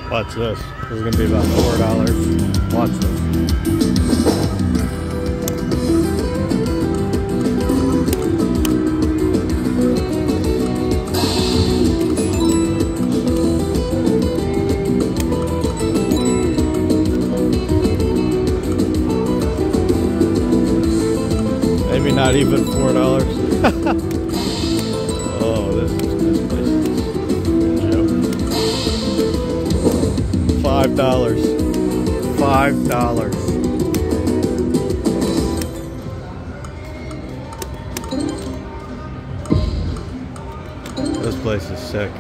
Watch this. This is gonna be about $4. Watch this. Maybe not even $4. Oh, this place is a joke. $5. $5. This place is sick.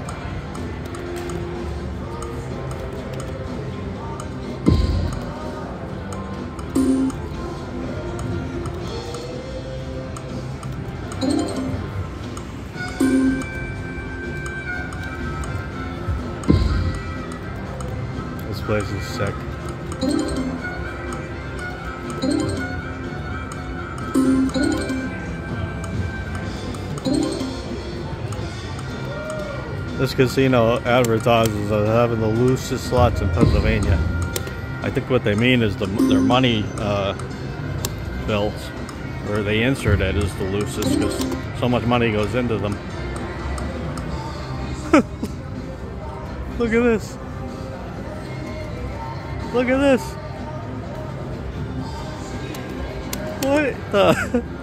This place is sick. This casino advertises as having the loosest slots in Pennsylvania. I think what they mean is their money bills, or they insert it as the loosest because so much money goes into them. Look at this. Look at this. What the?